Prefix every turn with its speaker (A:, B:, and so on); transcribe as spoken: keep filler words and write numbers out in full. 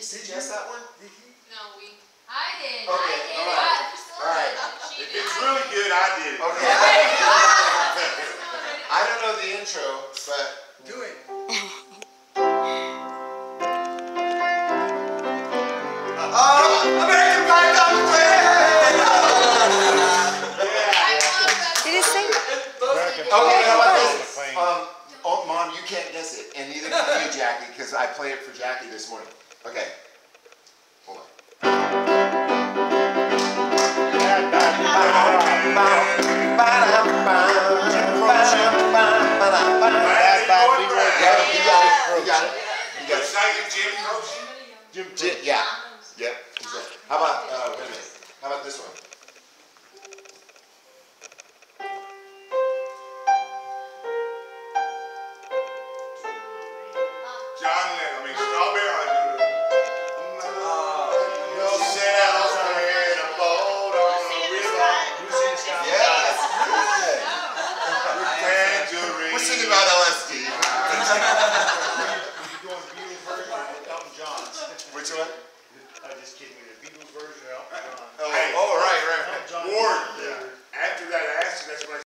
A: suggest that one?
B: No, we. I did.
A: Okay,
B: I did.
A: all right.
B: I, Priscilla
A: All right.
B: did. She
C: If
B: did.
C: it's really good, I did it.
A: Okay. I don't know the intro, but
D: Do it.
A: Oh, American Pie on the way!
E: Did it sing?
A: Okay, how about this? Um, oh, Mom, you can't guess it, and neither can you, Jackie, because I played it for Jackie this morning. Okay. Hold on. Yeah, you got it. You got it. You got it.
C: Jim Croce?
A: Jim Jim, yeah. Yep. Exactly. How about, uh, wait a minute. How about this one?
C: John Lennon, I mean, Strawberry. You set out in a boat on the river.
A: Yes.
C: Tangerine.
A: We're singing about L S D. Which one?
D: I'm just kidding. The Beatles version of Elton John.
A: Oh,
C: Hey.
A: oh, right, right.
D: John
C: Ward.
D: Yeah.